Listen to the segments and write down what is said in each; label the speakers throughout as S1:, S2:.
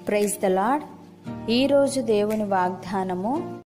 S1: Praise the lord. ఈరోజు దేవుని వాగ్దానము,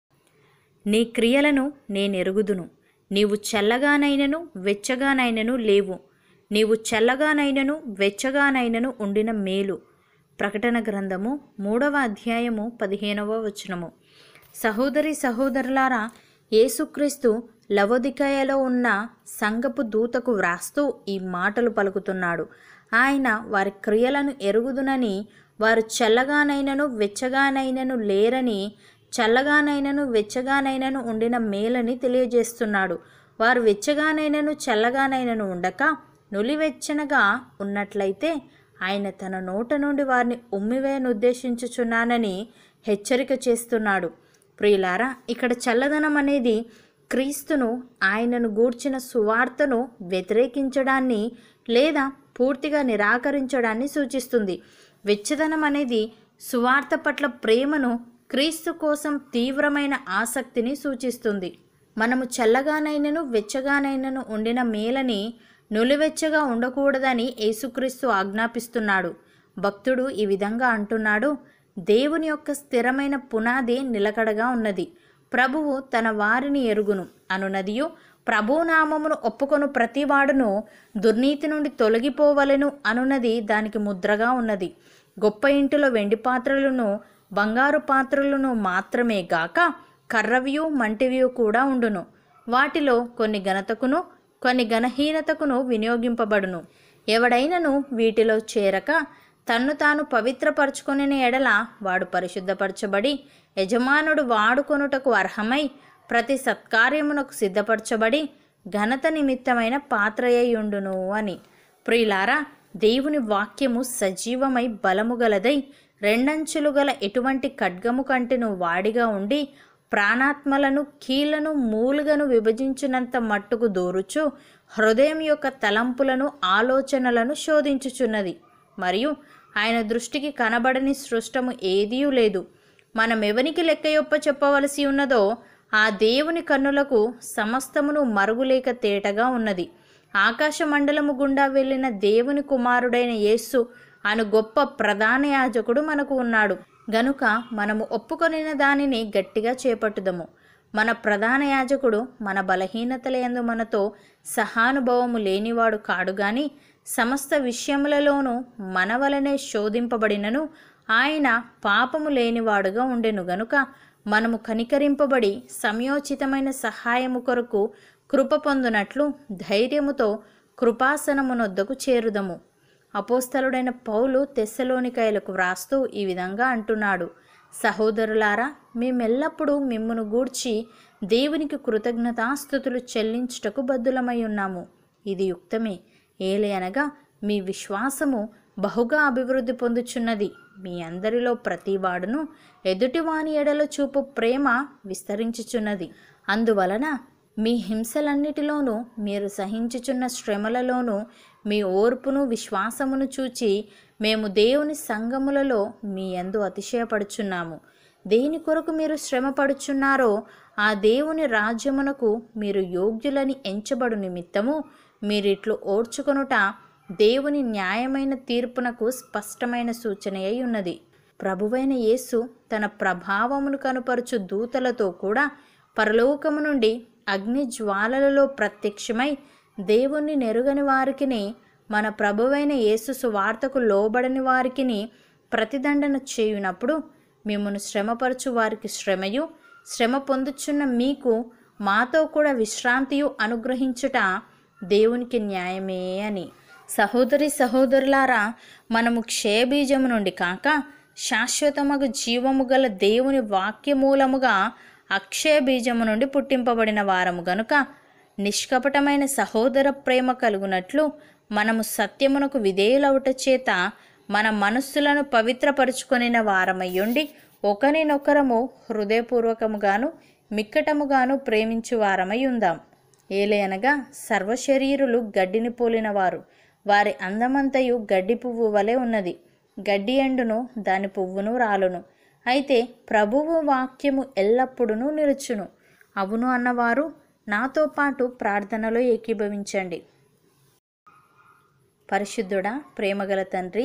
S1: నీ క్రియలను నేనెరుగుదును, నీవు చల్లగానైనను వెచ్చగానైనను లేవు, నీవు చల్లగానైనను వెచ్చగానైనను ఉండిన మేలు. ప్రకటన గ్రంథము 3వ అధ్యాయము 15వ వచనము. సహోదరి సహోదరులారా, యేసుక్రీస్తు లవొదికయలో ఉన్న సంఘపు దూతకు వ్రాస్తూ ఈ మాటలు పలుకుతున్నాడు. ఆయన వారి క్రియలను ఎరుగుదునని, వారు చల్లగానైనను వెచ్చగానైనను లేరని, చల్లగానైనను వెచ్చగానైనను ఉండిన మేలని తెలియజేస్తున్నాడు. వారు వెచ్చగానైనను చల్లగానైనను ఉండక నులివెచ్చనగా ఉన్నట్లయితే ఆయన తన నోట నుండి వారిని ఉమ్మివేయను ఉద్దేశించుచున్నానని హెచ్చరిక చేస్తున్నాడు. ప్రియులారా, ఇక్కడ చల్లదనం అనేది క్రీస్తును, ఆయనను గూర్చిన సువార్తను వ్యతిరేకించడాన్ని లేదా పూర్తిగా నిరాకరించడాన్ని సూచిస్తుంది. వెచ్చదనం అనేది సువార్త పట్ల ప్రేమను, క్రీస్తు కోసం తీవ్రమైన ఆసక్తిని సూచిస్తుంది. మనము చల్లగానైనను వెచ్చగానైనను ఉండిన మేలని నులివెచ్చగా ఉండకూడదని యేసుక్రీస్తు ఆజ్ఞాపిస్తున్నాడు. భక్తుడు ఈ విధంగా అంటున్నాడు: దేవుని యొక్క స్థిరమైన పునాది నిలకడగా ఉన్నది, ప్రభువు తన వారిని ఎరుగును అనునదియు, ప్రభునామమును ఒప్పుకొను ప్రతివాడును దుర్నీతి నుండి తొలగిపోవలెను అనున్నది దానికి ముద్రగా ఉన్నది. గొప్ప ఇంటిలో వెండి పాత్రలను బంగారు పాత్రలను మాత్రమే గాక కర్రవియు మంటివియు కూడా ఉండును. వాటిలో కొన్ని ఘనతకును కొన్ని ఘనహీనతకును వినియోగింపబడును. ఎవడైనను వీటిలో చేరక తన్ను తాను పవిత్రపరచుకొనిన ఎడల వాడు పరిశుద్ధపరచబడి యజమానుడు వాడుకొనుటకు అర్హమై ప్రతి సత్కార్యమునకు సిద్ధపరచబడి ఘనత నిమిత్తమైన పాత్రయ్యుండును అని. ప్రియులారా, దేవుని వాక్యము సజీవమై బలము గలదై రెండంచులు గల ఎటువంటి ఖడ్గము కంటెను వాడిగా ఉండి ప్రాణాత్మలను కీళ్లను మూలుగను విభజించినంత మట్టుకు దూరుచు హృదయం యొక్క తలంపులను ఆలోచనలను శోధించుచున్నది. మరియు ఆయన దృష్టికి కనబడని సృష్టము ఏదీ లేదు. మనమెవనికి లెక్కయొప్ప చెప్పవలసి ఉన్నదో ఆ దేవుని కన్నులకు సమస్తమును మరుగులేక తేటగా ఉన్నది. ఆకాశ మండలము గుండా వెళ్ళిన దేవుని కుమారుడైన యేసు అను గొప్ప ప్రధాన యాజకుడు మనకు ఉన్నాడు గనుక మనము ఒప్పుకొనిన దానిని గట్టిగా చేపట్టుదము. మన ప్రధాన యాజకుడు మన బలహీనతల యందు మనతో సహానుభవము లేనివాడు కాడు గాని సమస్త విషయములలోనూ మన వలనే శోధింపబడినను ఆయన పాపము లేనివాడుగా ఉండెను గనుక మనము కనికరింపబడి సమయోచితమైన సహాయము కొరకు కృప పొందునట్లు ధైర్యముతో కృపాసనమునొద్దకు చేరుదము. అపోస్తలుడైన పౌలు తెస్సలోనికైలకు వ్రాస్తూ ఈ విధంగా అంటున్నాడు: సహోదరులారా, మేమెల్లప్పుడూ మిమ్మును గూర్చి దేవునికి కృతజ్ఞతాస్తుతులు చెల్లించుటకు బద్దులమై ఉన్నాము. ఇది యుక్తమే. ఏలయనగా మీ విశ్వాసము బహుగా అభివృద్ధి పొందుచున్నది, మీ అందరిలో ప్రతివాడును ఎదుటివాని ఎడల చూపు ప్రేమ విస్తరించుచున్నది. అందువలన మీ హింసలన్నిటిలోనూ మీరు సహించుచున్న శ్రమలలోనూ మీ ఓర్పును విశ్వాసమును చూచి మేము దేవుని సంఘములలో మీ యందు అతిశయపడుచున్నాము. దేని కొరకు మీరు శ్రమ పడుచున్నారో ఆ దేవుని రాజ్యమునకు మీరు యోగ్యులని ఎంచబడు నిమిత్తము మీరిట్లు ఓర్చుకొనుట దేవుని న్యాయమైన తీర్పునకు స్పష్టమైన సూచన అయి ఉన్నది. ప్రభువైన యేసు తన ప్రభావమును కనుపరుచు దూతలతో కూడా పరలోకము నుండి అగ్ని జ్వాలలలో ప్రత్యక్షమై దేవుణ్ణి నెరుగని వారికిని మన ప్రభువైన యేసు సువార్తకు లోబడని వారికిని ప్రతిదండన చేయునప్పుడు మిమ్మును శ్రమపరచు వారికి శ్రమయు, శ్రమ పొందుచున్న మీకు మాతో కూడా విశ్రాంతియు అనుగ్రహించుట దేవునికి న్యాయమే అని. సహోదరి సహోదరులారా, మనము క్షయబీజము నుండి కాక శాశ్వతమగు జీవము గల దేవుని వాక్యమూలముగా అక్షయ బీజము నుండి పుట్టింపబడిన వారము గనుక నిష్కపటమైన సహోదర ప్రేమ కలుగునట్లు మనము సత్యమునకు విధేయులవుట చేత మన మనస్సులను పవిత్రపరుచుకొనిన వారమయ్యుండి ఒకరినొకరము హృదయపూర్వకముగాను మిక్కటముగాను ప్రేమించు వారమై ఉందాం. ఏలయనగా సర్వశరీరులు గడ్డిని పోలినవారు, వారి అందమంతయు గడ్డి పువ్వు వలె ఉన్నది. గడ్డి ఎండును, దాని పువ్వును రాలును, అయితే ప్రభువు వాక్యము ఎల్లప్పుడూ నిలుచును. అవును అన్నవారు నాతో పాటు ప్రార్థనలో ఏకీభవించండి. పరిశుద్ధుడా, ప్రేమగల తండ్రి,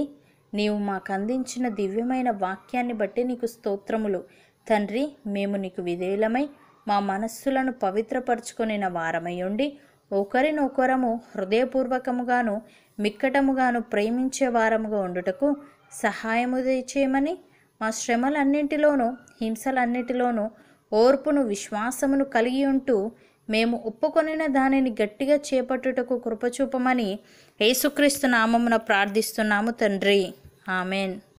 S1: నీవు మాకు అందించిన దివ్యమైన వాక్యాన్ని బట్టి నీకు స్తోత్రములు. తండ్రి, మేము నీకు విధేయులమై మా మనస్సులను పవిత్రపరచుకొనిన వారమై ఉండి ఒకరినొకరము హృదయపూర్వకముగాను మిక్కటముగాను ప్రేమించే వారముగా ఉండుటకు సహాయము దయచేయమని, మా శ్రమలన్నింటిలోనూ హింసలన్నిటిలోనూ ఓర్పును విశ్వాసమును కలిగి ఉంటూ మేము ఒప్పుకొనిన దానిని గట్టిగా చేపట్టుటకు కృపచూపమని యేసుక్రీస్తు నామమున ప్రార్థిస్తున్నాము తండ్రి. ఆమెన్.